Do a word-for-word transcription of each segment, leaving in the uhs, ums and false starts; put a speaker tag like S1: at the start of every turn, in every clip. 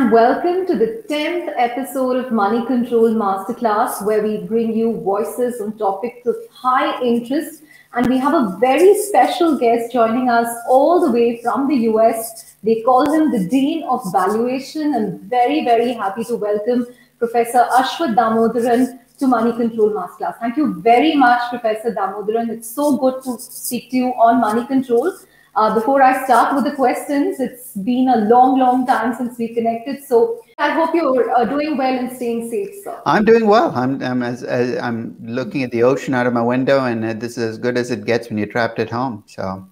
S1: and welcome to the tenth episode of Money Control Masterclass, where we bring you voices on topics of high interest. And we have a very special guest joining us all the way from the U S. They call him the Dean of Valuation. I'm very, very happy to welcome Professor Ashwath Damodaran to Money Control Masterclass. Thank you very much, Professor Damodaran. It's so good to speak to you on Money Control. Uh, before I start with the questions, it's been a long, long time since we connected. So I hope you're uh, doing well and staying safe, sir.
S2: I'm doing well. I'm I'm as, as I'm looking at the ocean out of my window, and uh, this is as good as it gets when you're trapped at home. So,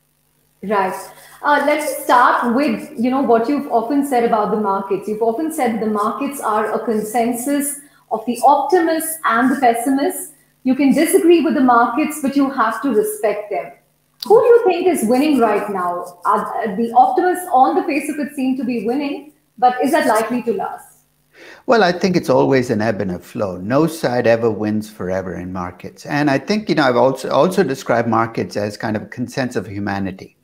S1: right. Uh, let's start with you know what you've often said about the markets. You've often said the markets are a consensus of the optimists and the pessimists. You can disagree with the markets, but you have to respect them. Who do you think is winning right now? Uh, the optimists on the face of it seem to be winning, but is that likely to last?
S2: well, I think it's always an ebb and a flow. No side ever wins forever in markets. And I think, you know, I've also, also described markets as kind of a consensus of humanity.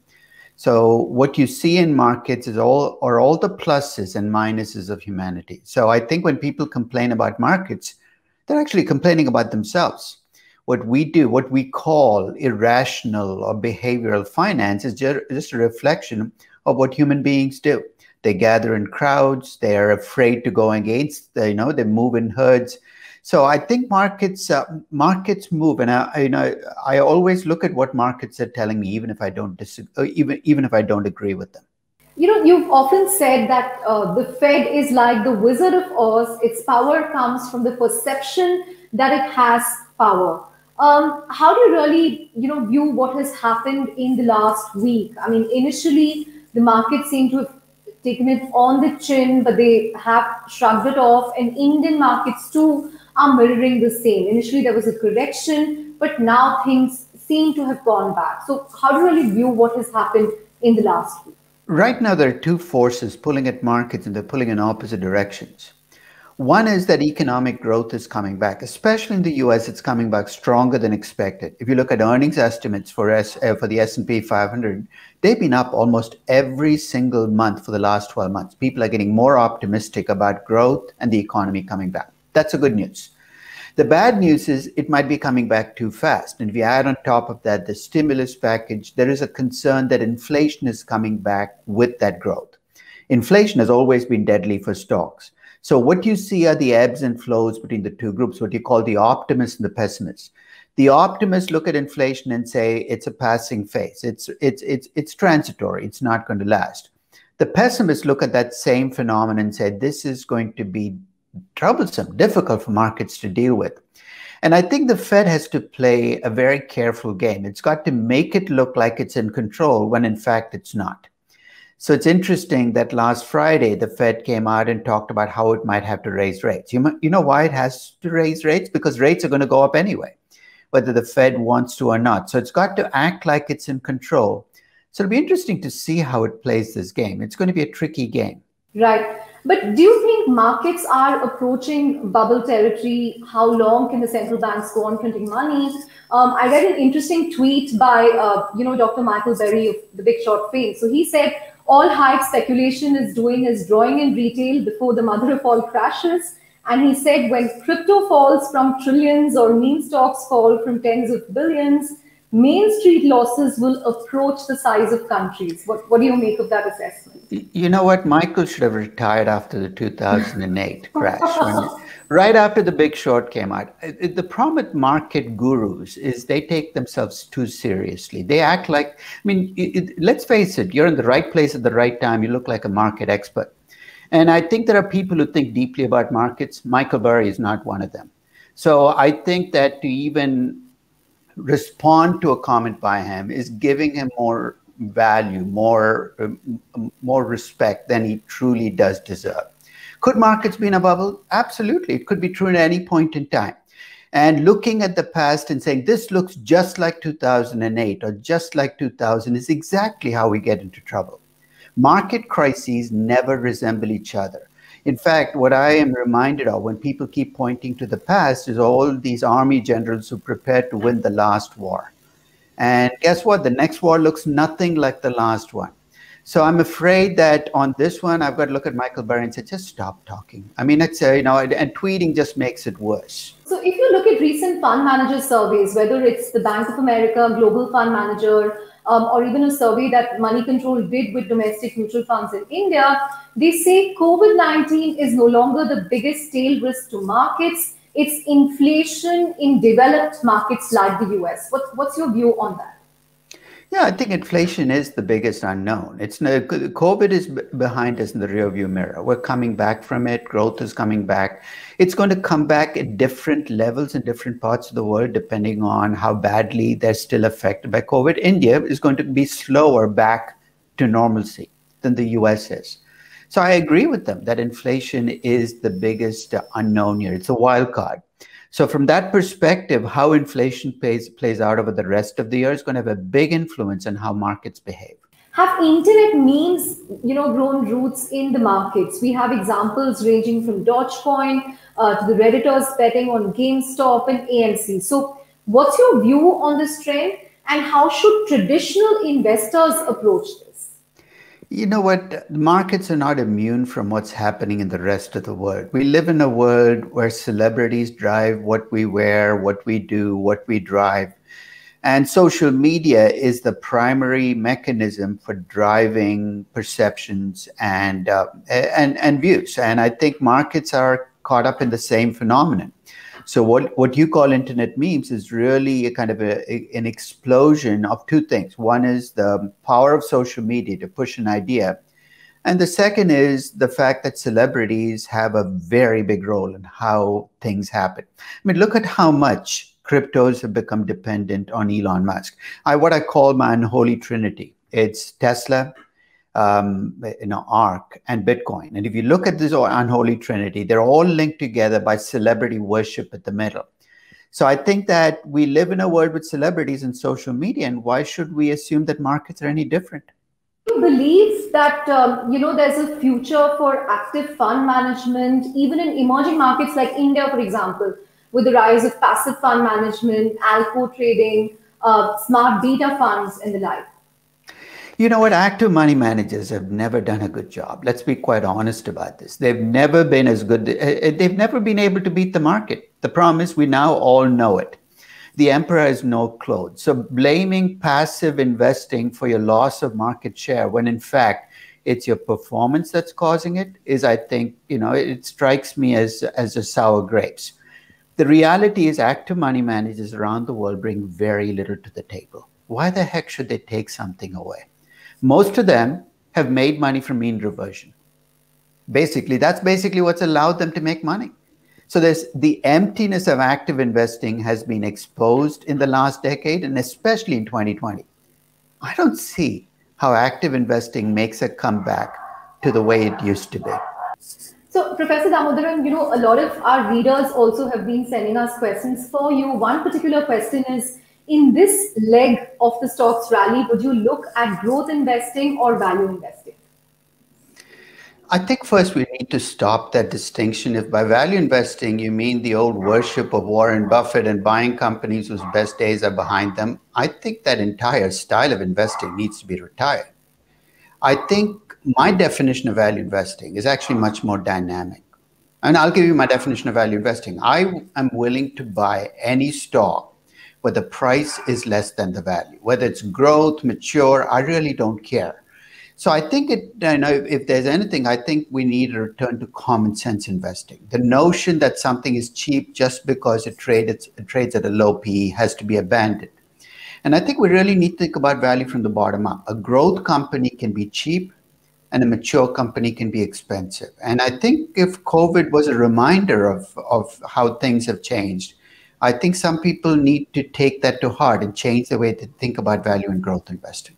S2: So what you see in markets is all are all the pluses and minuses of humanity. So I think when people complain about markets, they're actually complaining about themselves. What we do, what we call irrational or behavioral finance is just a reflection of what human beings do. They gather in crowds, they are afraid to go against, you know, they move in herds. So I think markets uh, markets move, and I, you know, I always look at what markets are telling me, even if I don't disagree, even even if I don't agree with them.
S1: You know, you've often said that uh, the Fed is like the Wizard of Oz. Its power comes from the perception that it has power. Um, how do you really, you know, view what has happened in the last week? I mean, initially the market seemed to have taken it on the chin, but they have shrugged it off, and Indian markets too are mirroring the same. Initially there was a correction, but now things seem to have gone back. So how do you really view what has happened in the last week?
S2: Right now, there are two forces pulling at markets, and they're pulling in opposite directions. One is that economic growth is coming back, especially in the U S. It's coming back stronger than expected. If you look at earnings estimates for S, uh, for the S and P five hundred, they've been up almost every single month for the last twelve months. People are getting more optimistic about growth and the economy coming back. That's a good news. The bad news is it might be coming back too fast. And if you add on top of that the stimulus package, there is a concern that inflation is coming back with that growth. Inflation has always been deadly for stocks. So what you see are the ebbs and flows between the two groups, what you call the optimists and the pessimists. The optimists look at inflation and say it's a passing phase. It's, it's, it's, it's transitory. It's not going to last. The pessimists look at that same phenomenon and say this is going to be troublesome, difficult for markets to deal with. And I think the Fed has to play a very careful game. It's got to make it look like it's in control when in fact it's not. So it's interesting that last Friday, the Fed came out and talked about how it might have to raise rates. You, you know why it has to raise rates? Because rates are going to go up anyway, whether the Fed wants to or not. So it's got to act like it's in control. So it'll be interesting to see how it plays this game. It's going to be a tricky game.
S1: Right. But do you think markets are approaching bubble territory? How long can the central banks go on printing money? Um, I read an interesting tweet by, uh, you know, Doctor Michael Berry of The Big Short fame. So he said, all hype speculation is doing is drawing in retail before the mother of all crashes. And he said, when crypto falls from trillions or meme stocks fall from tens of billions, Main Street losses will approach the size of countries. What, what do you make of that assessment?
S2: You know what? Michael should have retired after the two thousand eight crash. When, right after The Big Short came out. The problem with market gurus is they take themselves too seriously. They act like, I mean, it, it, let's face it, you're in the right place at the right time. You look like a market expert. And I think there are people who think deeply about markets. Michael Burry is not one of them. So I think that to even respond to a comment by him is giving him more value, more, um, more respect than he truly does deserve. Could markets be in a bubble? Absolutely. It could be true at any point in time. And looking at the past and saying this looks just like two thousand eight or just like two thousand is exactly how we get into trouble. Market crises never resemble each other. In fact, what I am reminded of when people keep pointing to the past is all these army generals who prepared to win the last war. And guess what? The next war looks nothing like the last one. So I'm afraid that on this one, I've got to look at Michael Burry and say, just stop talking. I mean, it's, uh, you know, and, and tweeting just makes it worse.
S1: So if you look at recent fund manager surveys, whether it's the Bank of America Global Fund Manager, um, or even a survey that Money Control did with domestic mutual funds in India, they say COVID nineteen is no longer the biggest tail risk to markets. It's inflation in developed markets like the U S. What, what's your view on that?
S2: Yeah, I think inflation is the biggest unknown. It's no, COVID is behind us in the rearview mirror. We're coming back from it. Growth is coming back. It's going to come back at different levels in different parts of the world, depending on how badly they're still affected by COVID. India is going to be slower back to normalcy than the U S is. So I agree with them that inflation is the biggest unknown here. It's a wild card. So from that perspective, how inflation plays, plays out over the rest of the year is going to have a big influence on how markets behave.
S1: Have internet memes, you know, grown roots in the markets? We have examples ranging from Dogecoin uh, to the Redditors betting on GameStop and A M C. So what's your view on this trend, and how should traditional investors approach this?
S2: You know what? Markets are not immune from what's happening in the rest of the world. We live in a world where celebrities drive what we wear, what we do, what we drive. And social media is the primary mechanism for driving perceptions and, uh, and, and views. And I think markets are caught up in the same phenomenon. So what, what you call internet memes is really a kind of a, a, an explosion of two things. One is the power of social media to push an idea. And the second is the fact that celebrities have a very big role in how things happen. I mean, look at how much cryptos have become dependent on Elon Musk. I, what I call my unholy trinity. It's Tesla, um, you know, ARK, and Bitcoin. And if you look at this unholy trinity, they're all linked together by celebrity worship at the middle. So I think that we live in a world with celebrities and social media, and why should we assume that markets are any different?
S1: Do you believe that, um, you know, there's a future for active fund management, even in emerging markets like India, for example, with the rise of passive fund management, algo trading, uh, smart beta funds, and the like?
S2: You know what? Active money managers have never done a good job. Let's be quite honest about this. They've never been as good. They've never been able to beat the market. The problem is we now all know it. The emperor has no clothes. So blaming passive investing for your loss of market share when in fact it's your performance that's causing it is, I think, you know, it strikes me as, as a sour grapes. The reality is active money managers around the world bring very little to the table. Why the heck should they take something away? Most of them have made money from mean reversion. Basically, that's basically what's allowed them to make money. So there's the emptiness of active investing has been exposed in the last decade, and especially in twenty twenty. I don't see how active investing makes a comeback to the way it used to be.
S1: So, Professor Damodaran, you know, a lot of our readers also have been sending us questions for you. One particular question is, in this leg of the stocks rally, would you look at growth investing or value investing?
S2: I think first we need to stop that distinction. If by value investing you mean the old worship of Warren Buffett and buying companies whose best days are behind them, I think that entire style of investing needs to be retired. I think my definition of value investing is actually much more dynamic. And I'll give you my definition of value investing. I am willing to buy any stock where the price is less than the value, whether it's growth, mature, I really don't care. So I think it, you know, if there's anything, I think we need to return to common sense investing. The notion that something is cheap just because it trades, it trades at a low P E has to be abandoned. And I think we really need to think about value from the bottom up. A growth company can be cheap and a mature company can be expensive. And I think if COVID was a reminder of, of how things have changed, I think some people need to take that to heart and change the way they think about value and growth investing.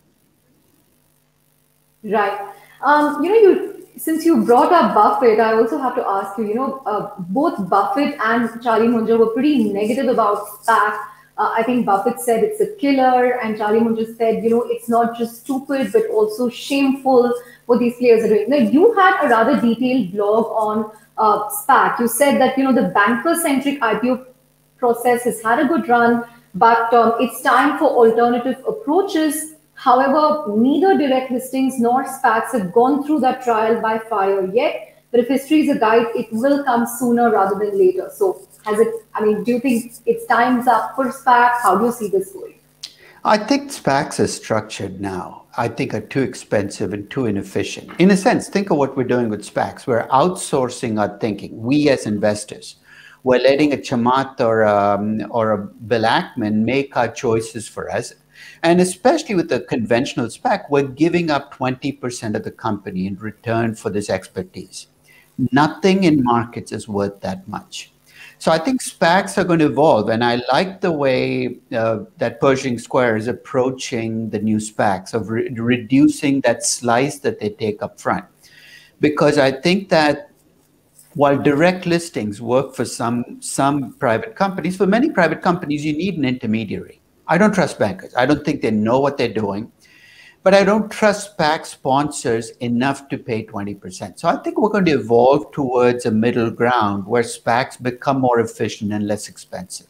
S1: Right. Um, you know, you since you brought up Buffett, I also have to ask you, you know, uh, both Buffett and Charlie Munger were pretty negative about SPAC. Uh, I think Buffett said it's a killer, and Charlie Munger said, you know, it's not just stupid, but also shameful what these players are doing. Now, you had a rather detailed blog on uh, SPAC. You said that, you know, the banker-centric I P O process has had a good run, but um, it's time for alternative approaches. However, neither direct listings nor SPACs have gone through that trial by fire yet. But if history is a guide, it will come sooner rather than later. So, has it? I mean, do you think it's time's up for SPAC? How do you see this going?
S2: I think SPACs are structured now, I think are too expensive and too inefficient. In a sense, think of what we're doing with SPACs. We're outsourcing our thinking. We as investors, we're letting a Chamath or a, or a Bill Ackman make our choices for us. And especially with the conventional SPAC, we're giving up twenty percent of the company in return for this expertise. Nothing in markets is worth that much. So I think SPACs are going to evolve, and I like the way uh, that Pershing Square is approaching the new SPACs of re reducing that slice that they take up front. Because I think that while direct listings work for some, some private companies, for many private companies, you need an intermediary. I don't trust bankers. I don't think they know what they're doing. But I don't trust SPAC sponsors enough to pay twenty percent. So I think we're going to evolve towards a middle ground where SPACs become more efficient and less expensive.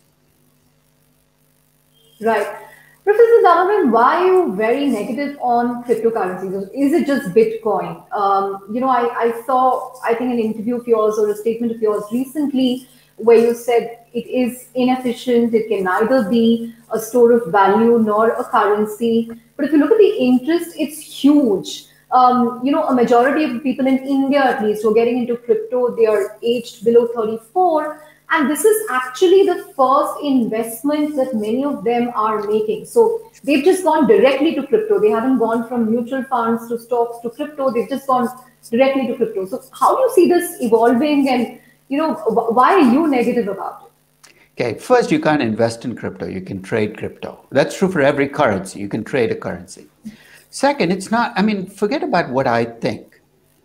S1: Right. Professor Damodaran, why are you very negative on cryptocurrencies? Is it just Bitcoin? Um, you know, I, I saw, I think, an interview of yours or a statement of yours recently where you said it is inefficient, it can neither be a store of value nor a currency. But if you look at the interest, it's huge. Um, you know, a majority of the people in India, at least, who are getting into crypto, they are aged below thirty-four. And this is actually the first investment that many of them are making. So they've just gone directly to crypto. They haven't gone from mutual funds to stocks to crypto. They've just gone directly to crypto. So how do you see this evolving, and you know, why are you negative about it?
S2: Okay, first, you can't invest in crypto. You can trade crypto. That's true for every currency. You can trade a currency. Second, it's not, I mean, forget about what I think.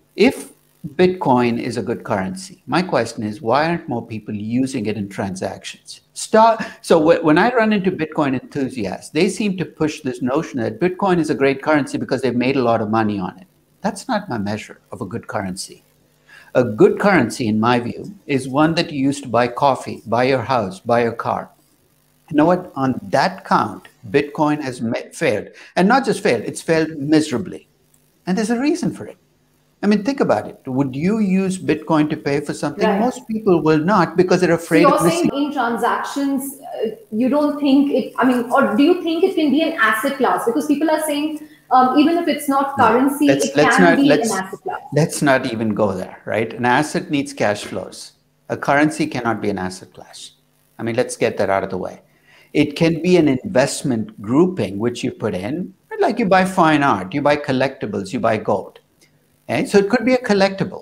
S2: If Bitcoin is a good currency, my question is, why aren't more people using it in transactions? Start, so when I run into Bitcoin enthusiasts, they seem to push this notion that Bitcoin is a great currency because they've made a lot of money on it. That's not my measure of a good currency. A good currency, in my view, is one that you use to buy coffee, buy your house, buy your car. You know what? On that count, Bitcoin has failed. And not just failed, it's failed miserably. And there's a reason for it. I mean, think about it. Would you use Bitcoin to pay for something?
S1: Right.
S2: Most people will not, because they're afraid
S1: so you're
S2: of missing.
S1: saying in transactions, uh, you don't think it, I mean, or do you think it can be an asset class? Because people are saying, um, even if it's not currency,
S2: let's,
S1: it
S2: let's
S1: can
S2: not,
S1: be
S2: let's,
S1: an asset class.
S2: Let's not even go there, right? An asset needs cash flows. A currency cannot be an asset class. I mean, let's get that out of the way. It can be an investment grouping, which you put in, like you buy fine art, you buy collectibles, you buy gold. Okay? So it could be a collectible.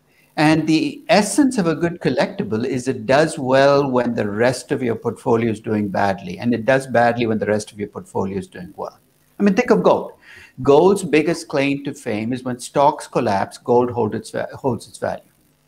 S2: And the essence of a good collectible is it does well when the rest of your portfolio is doing badly, and it does badly when the rest of your portfolio is doing well. I mean, think of gold. Gold's biggest claim to fame is when stocks collapse, gold hold its, holds its value.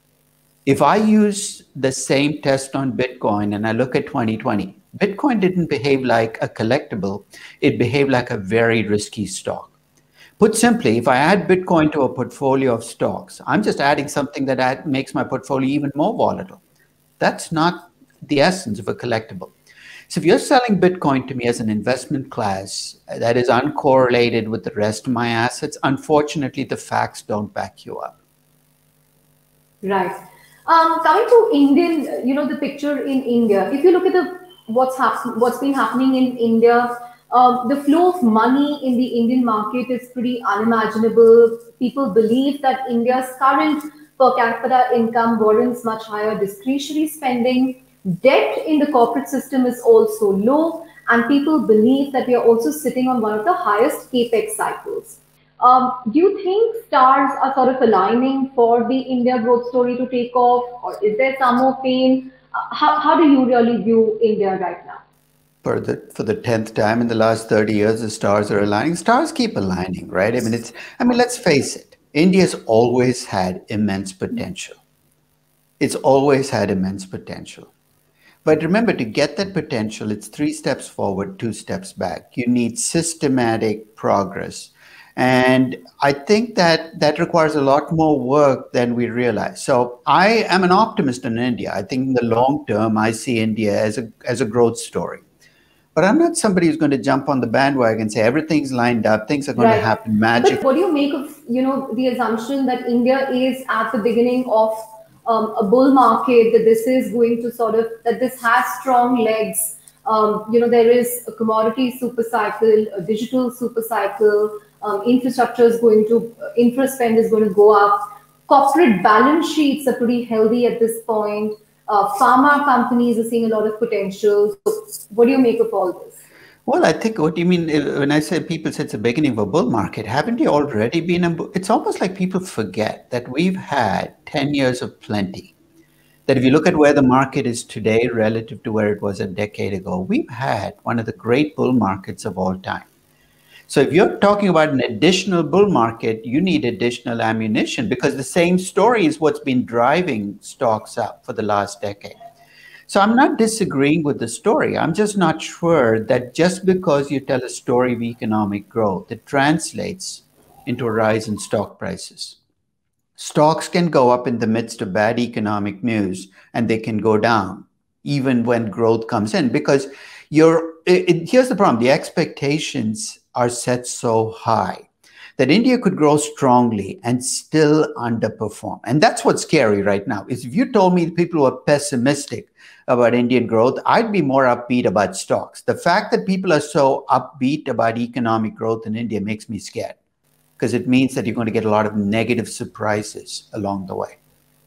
S2: If I use the same test on Bitcoin and I look at twenty twenty, Bitcoin didn't behave like a collectible, it behaved like a very risky stock. Put simply, if I add Bitcoin to a portfolio of stocks, I'm just adding something that add, makes my portfolio even more volatile. That's not the essence of a collectible. So if you're selling Bitcoin to me as an investment class that is uncorrelated with the rest of my assets, unfortunately, the facts don't back you up.
S1: Right. Um, coming to Indian, you know, the picture in India, if you look at the what's happening, what's been happening in India, um, the flow of money in the Indian market is pretty unimaginable. People believe that India's current per capita income warrants much higher discretionary spending. Debt in the corporate system is also low, and people believe that we are also sitting on one of the highest capex cycles. Um, do you think stars are sort of aligning for the India growth story to take off, or is there some more pain? Uh, how, how do you really view India right now?
S2: For the for the tenth time in the last thirty years, the stars are aligning. Stars keep aligning, right? I mean, it's. I mean, let's face it. India's always had immense potential. It's always had immense potential. But remember, to get that potential, it's three steps forward, two steps back. You need systematic progress. And I think that that requires a lot more work than we realize. So I am an optimist in India. I think in the long term, I see India as a, as a growth story. But I'm not somebody who's going to jump on the bandwagon and say everything's lined up, things are going to
S1: Right.
S2: happen
S1: But
S2: magically.
S1: what do you make of, you know, the assumption that India is at the beginning of um, a bull market, that this is going to sort of, that this has strong legs. Um, you know, there is a commodity super cycle, a digital super cycle, um, infrastructure is going to, uh, infra spend is going to go up. Corporate balance sheets are pretty healthy at this point. Uh, pharma companies are seeing a lot of potential. So what do you make of all this?
S2: Well, I think what you mean uh, when I say people say it's the beginning of a bull market, haven't you already been a bull? It's almost like people forget that we've had ten years of plenty. That if you look at where the market is today relative to where it was a decade ago, we've had one of the great bull markets of all time. So if you're talking about an additional bull market, you need additional ammunition because the same story is what's been driving stocks up for the last decade. So I'm not disagreeing with the story. I'm just not sure that just because you tell a story of economic growth, it translates into a rise in stock prices. Stocks can go up in the midst of bad economic news and they can go down even when growth comes in because you're, it, it, here's the problem. The expectations are set so high that India could grow strongly and still underperform. And that's what's scary right now. Is if you told me people were pessimistic about Indian growth, I'd be more upbeat about stocks. The fact that people are so upbeat about economic growth in India makes me scared because it means that you're going to get a lot of negative surprises along the way.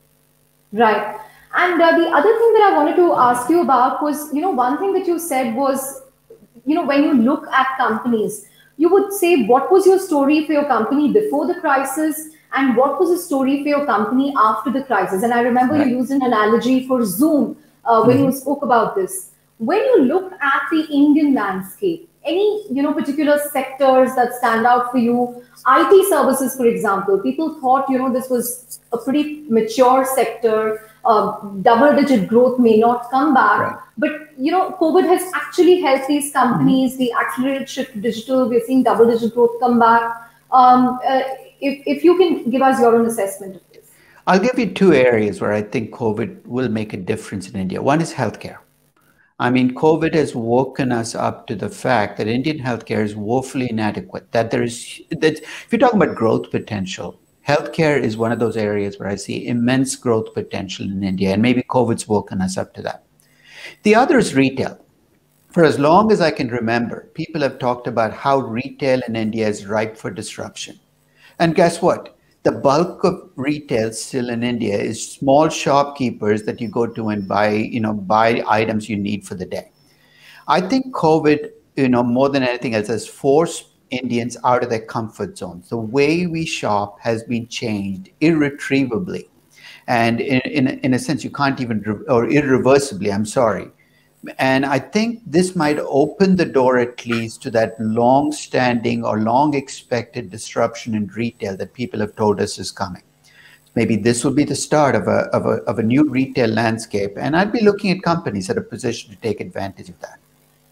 S1: Right. And uh, the other thing that I wanted to ask you about was, you know, one thing that you said was, you know, when you look at companies, you would say, what was your story for your company before the crisis? And what was the story for your company after the crisis? And I remember
S2: Right.
S1: you used an analogy for Zoom uh, when you
S2: Mhm.
S1: spoke about this. When you look at the Indian landscape, any you know particular sectors that stand out for you? I T services, for example, people thought you know this was a pretty mature sector. Uh, double-digit growth may not come back,
S2: Right.
S1: but you know COVID has actually helped these
S2: Mhm.
S1: companies. The accelerated shift to digital, we're seeing double-digit growth come back. Um, uh, if if you can give us your own assessment of this.
S2: I'll give you two areas where I think COVID will make a difference in India. One is healthcare. I mean, COVID has woken us up to the fact that Indian healthcare is woefully inadequate. That there is that if you're talking about growth potential, healthcare is one of those areas where I see immense growth potential in India, and maybe COVID's woken us up to that. The other is retail. For as long as I can remember, people have talked about how retail in India is ripe for disruption. And guess what? The bulk of retail still in India is small shopkeepers that you go to and buy, you know, buy items you need for the day. I think COVID, you know, more than anything else, has forced Indians out of their comfort zones. The way we shop has been changed irretrievably. And in, in, in a sense, you can't even, or irreversibly, I'm sorry. And I think this might open the door at least to that long standing or long expected disruption in retail that people have told us is coming. Maybe this will be the start of a, of a, of a new retail landscape. And I'd be looking at companies that are positioned to take advantage of that.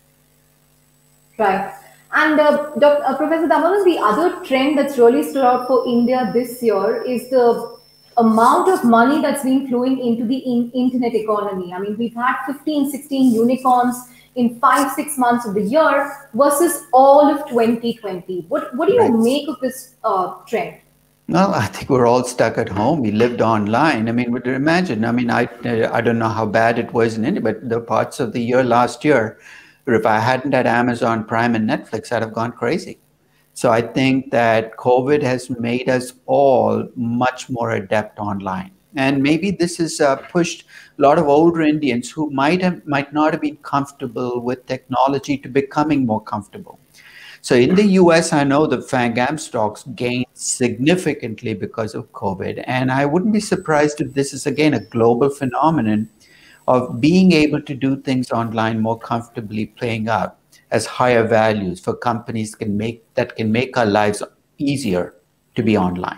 S1: Right. And uh, Doctor uh, Professor Damanan, the other trend that's really stood out for India this year is the amount of money that's been flowing into the in- internet economy. I mean, we've had fifteen, sixteen unicorns in five, six months of the year versus all of twenty twenty. What, what do you
S2: Right.
S1: make of this uh, trend?
S2: Well, I think we're all stuck at home. We lived online. I mean, would you imagine? I mean, I I don't know how bad it was in India, but the parts of the year last year, where if I hadn't had Amazon Prime and Netflix, I'd have gone crazy. So I think that COVID has made us all much more adept online. And maybe this has uh, pushed a lot of older Indians who might have might not have been comfortable with technology to becoming more comfortable. So in the U S, I know the FANGAM stocks gained significantly because of COVID. And I wouldn't be surprised if this is again a global phenomenon of being able to do things online more comfortably playing out as higher values for companies can make that can make our lives easier to be online.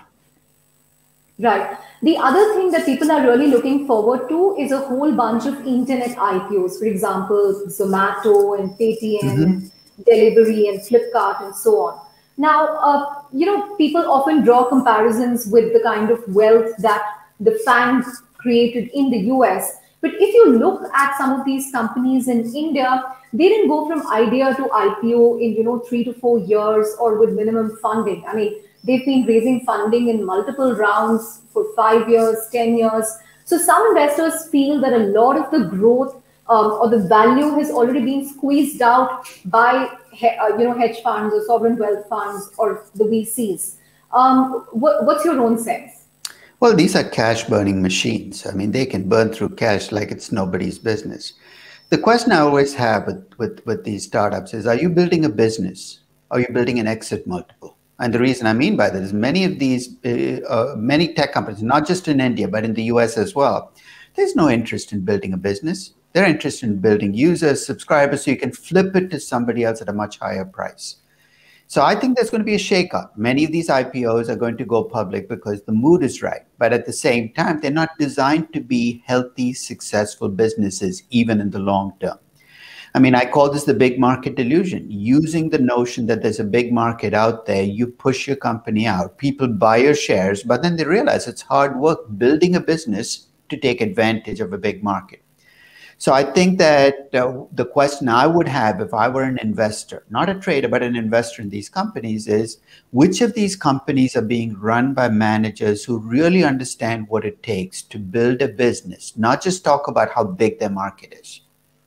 S1: Right. The other thing that people are really looking forward to is a whole bunch of internet I P Os. For example, Zomato and Paytm and
S2: Mhm.
S1: Delivery and Flipkart and so on. Now, uh, you know, people often draw comparisons with the kind of wealth that the FANG created in the U S. But if you look at some of these companies in India, they didn't go from idea to I P O in, you know, three to four years or with minimum funding. I mean, they've been raising funding in multiple rounds for five years, ten years. So some investors feel that a lot of the growth um, or the value has already been squeezed out by he- uh, you know, hedge funds or sovereign wealth funds or the V Cs. Um, what, what's your own sense?
S2: Well, these are cash burning machines. I mean, they can burn through cash like it's nobody's business. The question I always have with, with, with these startups is, are you building a business? Are you building an exit multiple? And the reason I mean by that is many of these, uh, uh, many tech companies, not just in India, but in the U S as well, there's no interest in building a business. They're interested in building users, subscribers, so you can flip it to somebody else at a much higher price. So I think there's going to be a shakeup. Many of these I P Os are going to go public because the mood is right. But at the same time, they're not designed to be healthy, successful businesses, even in the long term. I mean, I call this the big market delusion. Using the notion that there's a big market out there, you push your company out, people buy your shares, but then they realize it's hard work building a business to take advantage of a big market. So I think that uh, the question I would have if I were an investor, not a trader, but an investor in these companies is, which of these companies are being run by managers who really understand what it takes to build a business, not just talk about how big their market is.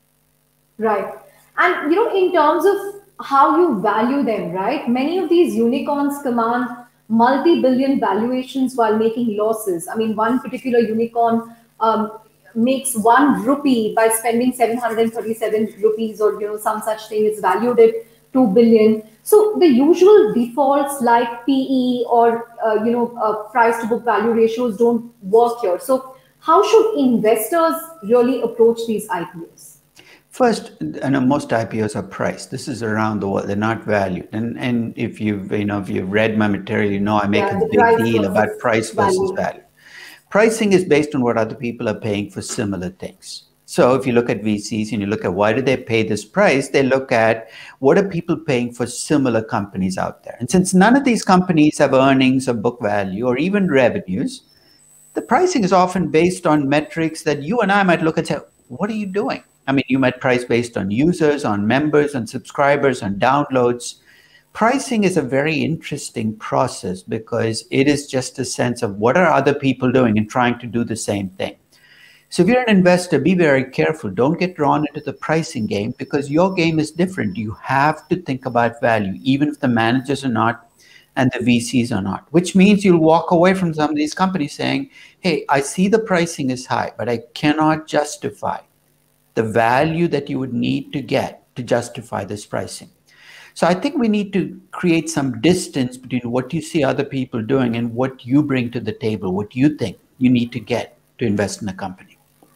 S1: Right. And, you know, in terms of how you value them, right? Many of these unicorns command multi-billion valuations while making losses. I mean, one particular unicorn um, makes one rupee by spending seven hundred thirty-seven rupees, or, you know, some such thing is valued at two billion. So the usual defaults like P E or, uh, you know, uh, price to book value ratios don't work here. So how should investors really approach these I P Os?
S2: First, you know, most I P Os are priced. This is around the world; they're not valued. And and if you've you know if you've read my material, you know I make
S1: Yeah,
S2: a
S1: the
S2: big
S1: price
S2: deal about
S1: versus
S2: price versus
S1: value.
S2: value. Pricing is based on what other people are paying for similar things. So if you look at V Cs and you look at why do they pay this price, they look at what are people paying for similar companies out there. And since none of these companies have earnings or book value or even revenues, the pricing is often based on metrics that you and I might look and say, what are you doing? I mean, you might price based on users, on members, on subscribers, on downloads. Pricing is a very interesting process because it is just a sense of what are other people doing and trying to do the same thing. So if you're an investor, be very careful. Don't get drawn into the pricing game because your game is different. You have to think about value, even if the managers are not and the V Cs are not, which means you'll walk away from some of these companies saying, hey, I see the pricing is high, but I cannot justify the value that you would need to get to justify this pricing. So I think we need to create some distance between what you see other people doing and what you bring to the table, what you think you need to get to invest in a company.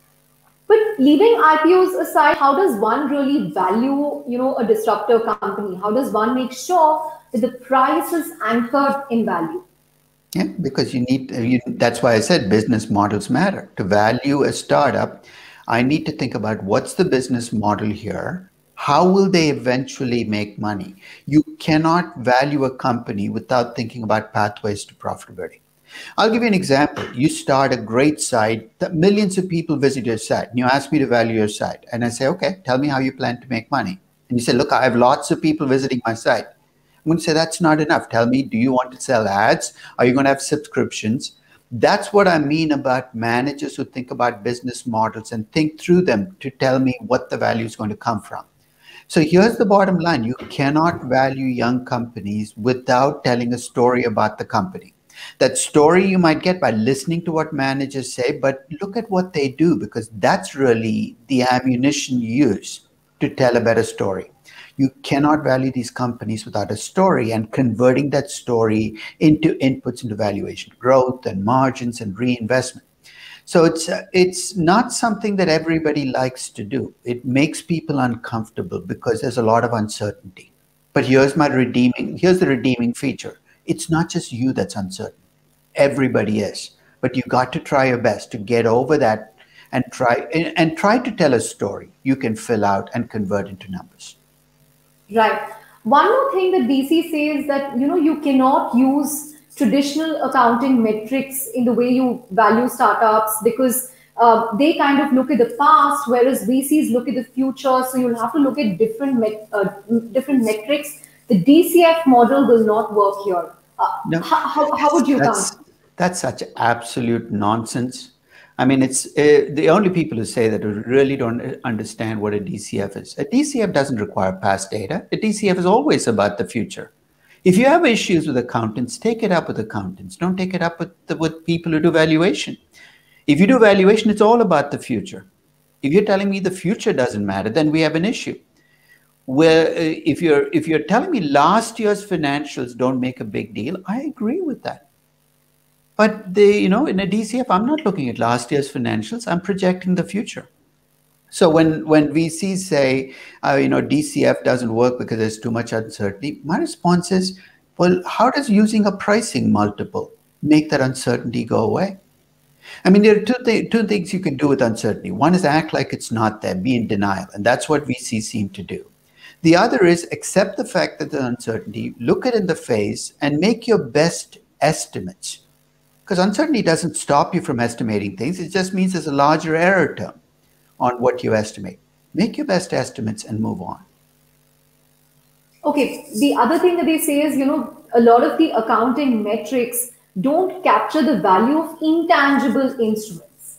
S1: But leaving I P Os aside, how does one really value, you know, a disruptor company? How does one make sure that the price is anchored in value?
S2: Yeah, because you need, you, that's why I said business models matter. To value a startup, I need to think about what's the business model here? How will they eventually make money? You cannot value a company without thinking about pathways to profitability. I'll give you an example. You start a great site, that millions of people visit your site, and you ask me to value your site. And I say, okay, tell me how you plan to make money. And you say, look, I have lots of people visiting my site. I'm going to say, that's not enough. Tell me, do you want to sell ads? Are you going to have subscriptions? That's what I mean about managers who think about business models and think through them to tell me what the value is going to come from. So here's the bottom line. You cannot value young companies without telling a story about the company. That story you might get by listening to what managers say, but look at what they do, because that's really the ammunition you use to tell a better story. You cannot value these companies without a story and converting that story into inputs into valuation, growth and margins and reinvestment. So it's uh, it's not something that everybody likes to do. It makes people uncomfortable because there's a lot of uncertainty. But here's my redeeming, here's the redeeming feature. It's not just you that's uncertain. Everybody is. But you got to try your best to get over that and try and, and try to tell a story you can fill out and convert into numbers.
S1: Right. One more thing that V C says that, you know, you cannot use traditional accounting metrics in the way you value startups because Uh, they kind of look at the past, whereas V Cs look at the future. So you'll have to look at different met- uh, different metrics. The D C F model will not work here. Uh,
S2: No,
S1: how, how, how would you
S2: that's
S1: counter?
S2: that's such absolute nonsense. I mean, it's uh, the only people who say that who really don't understand what a D C F is. A D C F doesn't require past data. A D C F is always about the future. If you have issues with accountants, take it up with accountants. Don't take it up with the, with people who do valuation. If you do valuation, it's all about the future. If you're telling me the future doesn't matter, then we have an issue. Where uh, if you're if you're telling me last year's financials don't make a big deal, I agree with that. But they, you know, in a D C F, I'm not looking at last year's financials. I'm projecting the future. So when when V Cs say, uh, you know, D C F doesn't work because there's too much uncertainty, my response is, well, how does using a pricing multiple make that uncertainty go away? I mean, there are two, th- two things you can do with uncertainty. One is act like it's not there, be in denial, and that's what V Cs seem to do. The other is accept the fact that there's uncertainty, look it in the face, and make your best estimates. Because uncertainty doesn't stop you from estimating things, it just means there's a larger error term on what you estimate. Make your best estimates and move on.
S1: Okay, the other thing that they say is, you know, a lot of the accounting metrics don't capture the value of intangible instruments.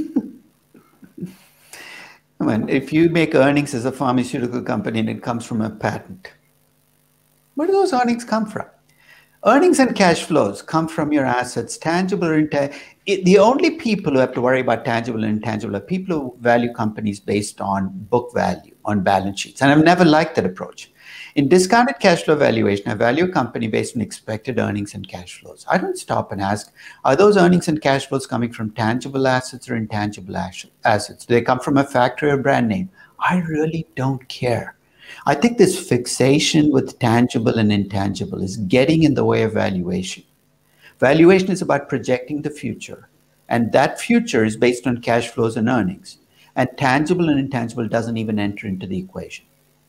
S2: I mean, if you make earnings as a pharmaceutical company and it comes from a patent, where do those earnings come from? Earnings and cash flows come from your assets, tangible or intangible. The only people who have to worry about tangible and intangible are people who value companies based on book value, on balance sheets. And I've never liked that approach. In discounted cash flow valuation, I value a company based on expected earnings and cash flows. I don't stop and ask, are those earnings and cash flows coming from tangible assets or intangible assets? Do they come from a factory or brand name? I really don't care. I think this fixation with tangible and intangible is getting in the way of valuation. Valuation is about projecting the future, and that future is based on cash flows and earnings. And tangible and intangible doesn't even enter into the equation.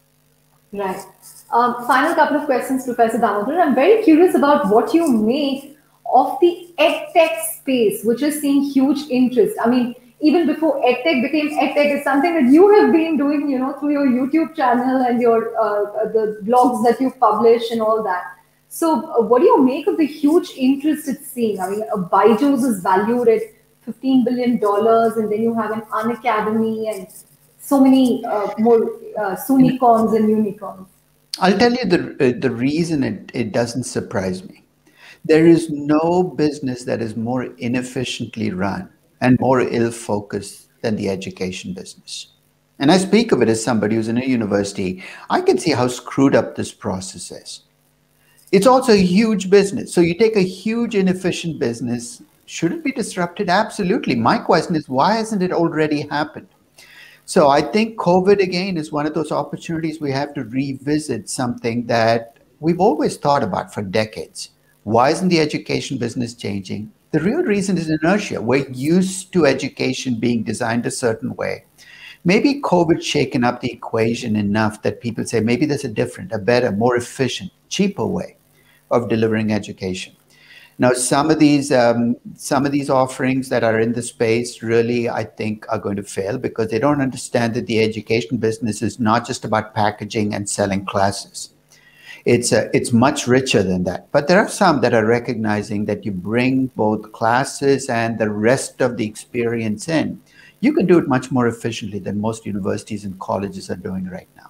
S1: Right. Um, final couple of questions, Professor Damodar. I'm very curious about what you make of the edtech space, which is seeing huge interest. I mean, even before edtech became edtech, it's something that you have been doing, you know, through your YouTube channel and your uh, the blogs that you publish and all that. So, uh, what do you make of the huge interest it's seeing? I mean, uh, Byju's is valued at fifteen billion dollars, and then you have an Unacademy and so many uh, more uh, Sunicorns and unicorns.
S2: I'll tell you the, uh, the reason it, it doesn't surprise me. There is no business that is more inefficiently run and more ill-focused than the education business. And I speak of it as somebody who's in a university. I can see how screwed up this process is. It's also a huge business. So you take a huge inefficient business, should it be disrupted? Absolutely. My question is, why hasn't it already happened? So I think COVID, again, is one of those opportunities we have to revisit something that we've always thought about for decades. Why isn't the education business changing? The real reason is inertia. We're used to education being designed a certain way. Maybe COVID's shaken up the equation enough that people say maybe there's a different, a better, more efficient, cheaper way of delivering education. Now, some of these um, some of these offerings that are in the space really, I think, are going to fail because they don't understand that the education business is not just about packaging and selling classes. It's uh, it's much richer than that. But there are some that are recognizing that you bring both classes and the rest of the experience in. You can do it much more efficiently than most universities and colleges are doing right now.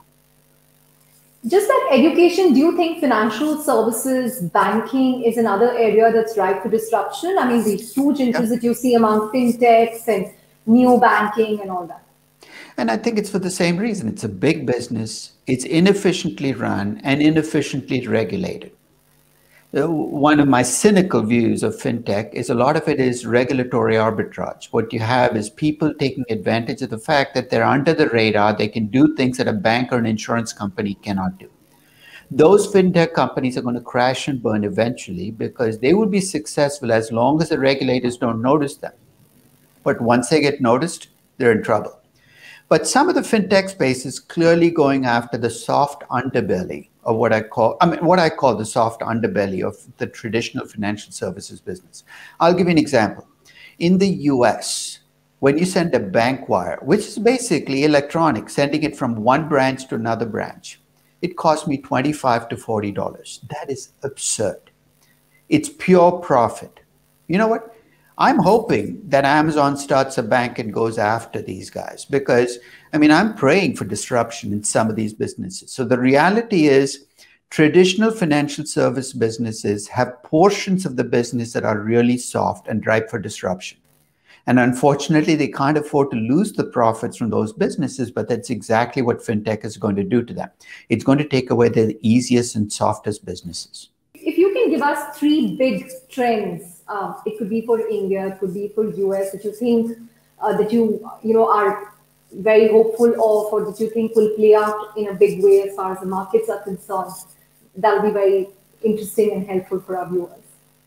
S1: Just like education, do you think financial services, banking is another area that's ripe for disruption? I mean, the huge interest
S2: Yeah.
S1: that you see among fintechs and neo banking and all that.
S2: And I think it's for the same reason. It's a big business, it's inefficiently run and inefficiently regulated. Uh, One of my cynical views of fintech is a lot of it is regulatory arbitrage. What you have is people taking advantage of the fact that they're under the radar, they can do things that a bank or an insurance company cannot do. Those fintech companies are going to crash and burn eventually because they will be successful as long as the regulators don't notice them. But once they get noticed, they're in trouble. But some of the fintech space is clearly going after the soft underbelly of what I call, I mean, what I call the soft underbelly of the traditional financial services business. I'll give you an example. In the U S, when you send a bank wire, which is basically electronic, sending it from one branch to another branch, it cost me twenty-five to forty dollars. That is absurd. It's pure profit. You know what? I'm hoping that Amazon starts a bank and goes after these guys because, I mean, I'm praying for disruption in some of these businesses. So the reality is traditional financial service businesses have portions of the business that are really soft and ripe for disruption. And unfortunately, they can't afford to lose the profits from those businesses, but that's exactly what fintech is going to do to them. It's going to take away the easiest and softest businesses.
S1: If you can give us three big trends, uh, it could be for India, it could be for U S, that you think uh, that you you know are very hopeful of, or that you think will play out in a big way as far as the markets are concerned, that'll be very interesting and helpful for our viewers.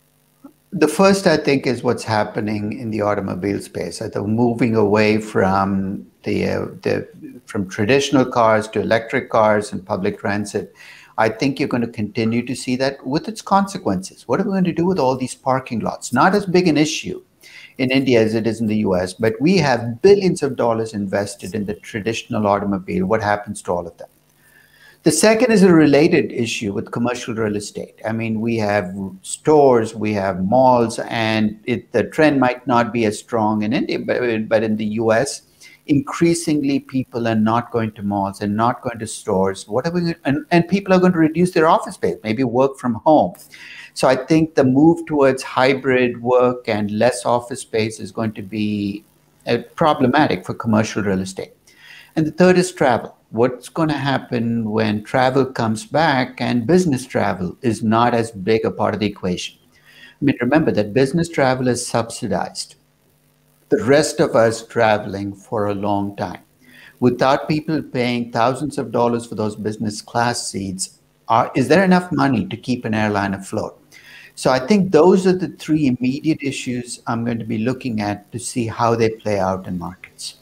S2: The first, I think, is what's happening in the automobile space. I think moving away from the, uh, the from traditional cars to electric cars and public transit. I think you're going to continue to see that with its consequences. What are we going to do with all these parking lots? Not as big an issue in India as it is in the U S, but we have billions of dollars invested in the traditional automobile. What happens to all of them? The second is a related issue with commercial real estate. I mean, we have stores, we have malls, and it, the trend might not be as strong in India, but, but in the U S, increasingly people are not going to malls and not going to stores. What are we, and, and people are going to reduce their office space, maybe work from home. So I think the move towards hybrid work and less office space is going to be uh, problematic for commercial real estate. And the third is travel. What's going to happen when travel comes back and business travel is not as big a part of the equation? I mean, remember that business travel is subsidized. The rest of us traveling for a long time. Without people paying thousands of dollars for those business class seats, are, is there enough money to keep an airline afloat? So I think those are the three immediate issues I'm going to be looking at to see how they play out in markets.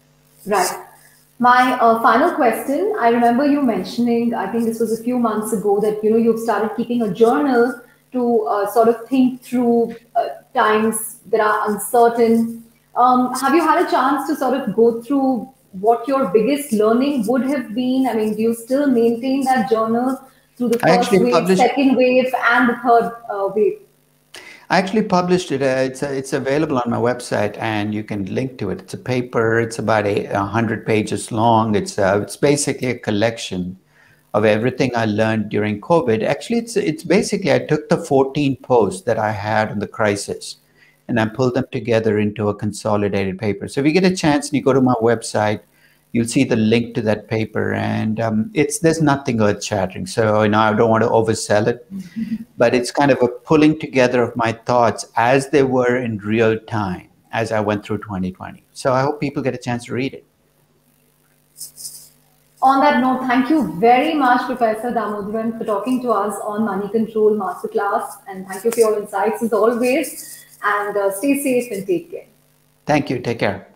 S1: Right. My uh, final question, I remember you mentioning, I think this was a few months ago, that you know you've started keeping a journal to uh, sort of think through uh, times that are uncertain. Um, have you had a chance to sort of go through what your biggest learning would have been? I mean, do you still maintain that journal through the first wave, published... second wave, and the third uh, wave?
S2: I actually published it. Uh, it's, uh, it's available on my website, and you can link to it. It's a paper. It's about a, a hundred pages long. It's uh, it's basically a collection of everything I learned during COVID. Actually, it's it's basically I took the fourteen posts that I had on the crisis, and I pulled them together into a consolidated paper. So if you get a chance and you go to my website, you'll see the link to that paper, and um, it's there's nothing earth-shattering. So you know, I don't want to oversell it, but it's kind of a pulling together of my thoughts as they were in real time as I went through twenty twenty. So I hope people get a chance to read it.
S1: On that note, thank you very much, Professor Damodaran, for talking to us on Money Control Masterclass, and thank you for your insights as always. And uh, stay safe and take care.
S2: Thank you. Take care.